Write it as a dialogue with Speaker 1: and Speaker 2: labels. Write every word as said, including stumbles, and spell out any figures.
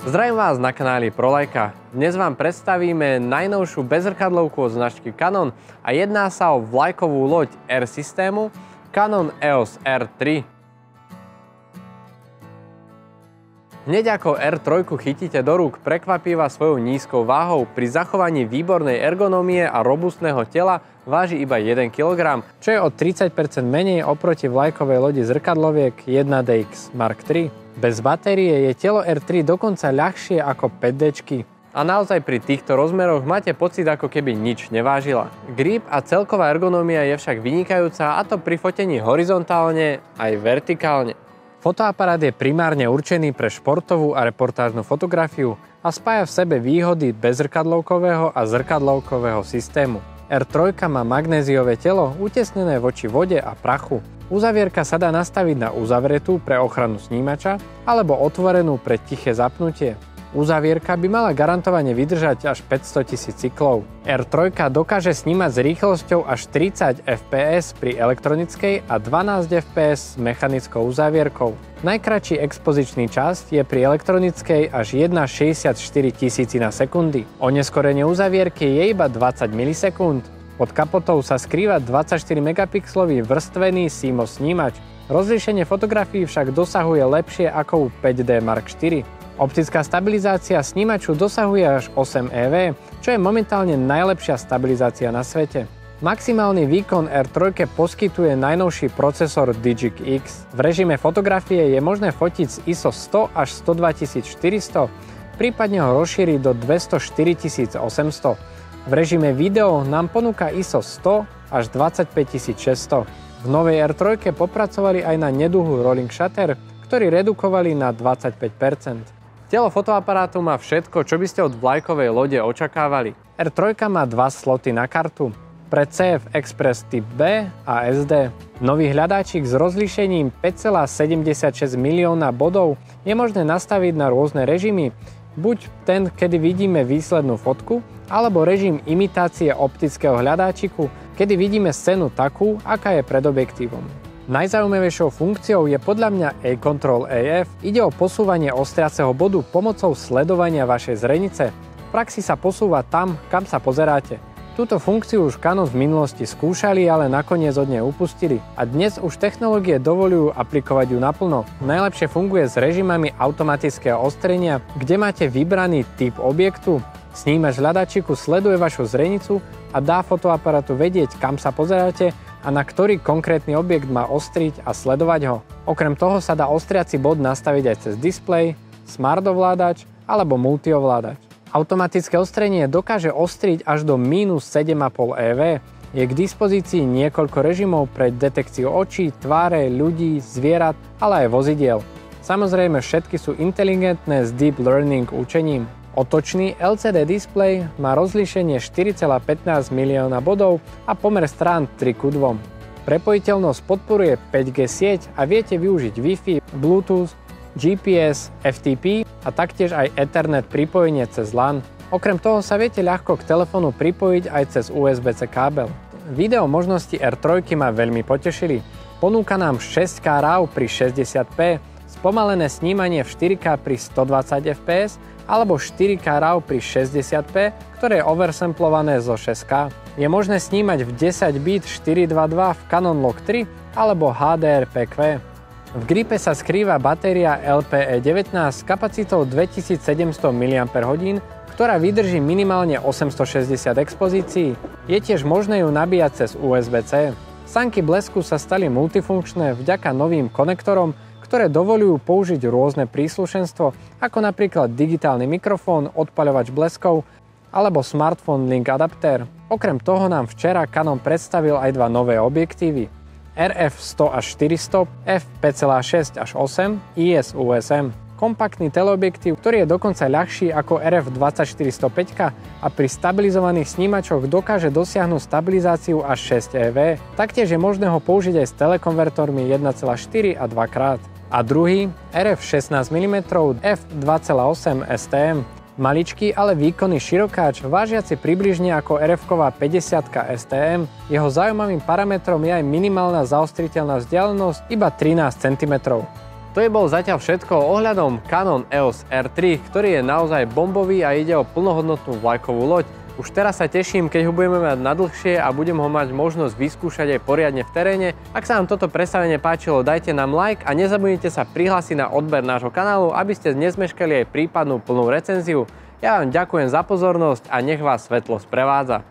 Speaker 1: Zdravím vás na kanáli ProLeica. Dnes vám predstavíme najnovšiu bezrkadlovku od značky Canon a jedná sa o vlajkovú loď R systému Canon E O S R tri. Hneď ako R tri chytíte do rúk, prekvapíva svojou nízkou váhou, pri zachovaní výbornej ergonómie a robustného tela váži iba jeden kilogram, čo je o tridsať percent menej oproti vlajkovej lodi zrkadloviek jeden D X Mark tri. Bez batérie je telo R tri dokonca ľahšie ako päť déčky. A naozaj pri týchto rozmeroch máte pocit, ako keby nič nevážila. Grip a celková ergonómia je však vynikajúca, a to pri fotení horizontálne aj vertikálne. Fotoaparát je primárne určený pre športovú a reportážnu fotografiu a spája v sebe výhody bezrkadlovkového a zrkadlovkového systému. R tri má magnéziové telo utesnené voči vode a prachu. Uzavierka sa dá nastaviť na uzavretú pre ochranu snímača alebo otvorenú pre tiché zapnutie. Uzavierka by mala garantovane vydržať až päťstotisíc cyklov. R tri dokáže snímať s rýchlosťou až tridsať ef pé es pri elektronickej a dvanásť ef pé es s mechanickou uzávierkou. Najkratší expozičný čas je pri elektronickej až jedna šesťdesiatštyri tisícina sekundy. Oneskorenie uzavierky je iba dvadsať milisekúnd. Pod kapotou sa skrýva dvadsaťštyri megapixelový vrstvený C M O S snímač. Rozlíšenie fotografií však dosahuje lepšie ako u päť D Mark štyri. Optická stabilizácia snímaču dosahuje až osem E V, čo je momentálne najlepšia stabilizácia na svete. Maximálny výkon R tri poskytuje najnovší procesor Digic X. V režime fotografie je možné fotiť z I S O sto až stodvatisícštyristo, prípadne ho rozšíriť do dvestoštyritisícosemsto. V režime video nám ponúka I S O sto až dvadsaťpäťtisícšesťsto. V novej R tri popracovali aj na neduhu rolling shutter, ktorý redukovali na dvadsaťpäť percent. Telo fotoaparátu má všetko, čo by ste od vlajkovej lode očakávali. R tri má dva sloty na kartu, pre C F Express typ B a es dé. Nový hľadáčik s rozlíšením päť celá sedemdesiatšesť milióna bodov je možné nastaviť na rôzne režimy, buď ten, kedy vidíme výslednú fotku, alebo režim imitácie optického hľadáčiku, kedy vidíme scénu takú, aká je pred objektívom. Najzaujímavejšou funkciou je podľa mňa A-Control A F. Ide o posúvanie ostriaceho bodu pomocou sledovania vašej zrenice. V praxi sa posúva tam, kam sa pozeráte. Túto funkciu už Canon v minulosti skúšali, ale nakoniec od nej upustili. A dnes už technológie dovolujú aplikovať ju naplno. Najlepšie funguje s režimami automatického ostrenia, kde máte vybraný typ objektu. Snímač hľadačiku sleduje vašu zrenicu a dá fotoaparátu vedieť, kam sa pozeráte a na ktorý konkrétny objekt má ostriť a sledovať ho. Okrem toho sa dá ostriaci bod nastaviť aj cez displej, smart ovládač alebo multiovládač. Automatické ostrenie dokáže ostriť až do mínus sedem celá päť E V. Je k dispozícii niekoľko režimov pre detekciu očí, tváre, ľudí, zvierat, ale aj vozidiel. Samozrejme všetky sú inteligentné s deep learning učením. Otočný L C D displej má rozlíšenie štyri celá pätnásť milióna bodov a pomer strán tri ku dvom. Prepojiteľnosť podporuje päť G sieť a viete využiť Wi-Fi, Bluetooth, G P S, F T P a taktiež aj Ethernet pripojenie cez LAN. Okrem toho sa viete ľahko k telefónu pripojiť aj cez U S B C kábel. Video možnosti R tri ma veľmi potešili. Ponúka nám šesť K RAW pri šesťdesiat p, spomalené snímanie v štyri K pri stodvadsať ef pé es alebo štyri K RAW pri šesťdesiat p, ktoré je oversamplované zo šesť K. Je možné snímať v desať bit štyri dva dva v Canon Log tri alebo H D R P Q. V gripe sa skrýva batéria L P E devätnásť s kapacitou dvetisícsedemsto miliampер hodín, ktorá vydrží minimálne osemstošesťdesiat expozícií. Je tiež možné ju nabíjať cez U S B C. Sánky blesku sa stali multifunkčné vďaka novým konektorom, ktoré dovolujú použiť rôzne príslušenstvo, ako napríklad digitálny mikrofón, odpaľovač bleskov alebo smartphone link adaptér. Okrem toho nám včera Canon predstavil aj dva nové objektívy. R F sto až štyristo, F päť celá šesť až osem, I S U S M. Kompaktný teleobjektív, ktorý je dokonca ľahší ako R F dvadsaťštyri sto päť a pri stabilizovaných snímačoch dokáže dosiahnuť stabilizáciu až šesť E V. Taktiež je možné ho použiť aj s telekonvertormi jeden celá štyri a dva krát. A druhý, R F šestnásť milimetrov, F dva celá osem S T M. Maličký, ale výkonný širokáč, vážiaci približne ako er efková päťdesiat S T M. Jeho zaujímavým parametrom je aj minimálna zaostriteľná vzdialenosť iba trinásť centimetrov. To je bol zatiaľ všetko ohľadom Canon E O S R tri, ktorý je naozaj bombový a ide o plnohodnotnú vlajkovú loď. Už teraz sa teším, keď ho budeme mať na dlhšie a budem ho mať možnosť vyskúšať aj poriadne v teréne. Ak sa vám toto predstavenie páčilo, dajte nám like a nezabudnite sa prihlásiť na odber nášho kanálu, aby ste nezmeškali aj prípadnú plnú recenziu. Ja vám ďakujem za pozornosť a nech vás svetlo sprevádza.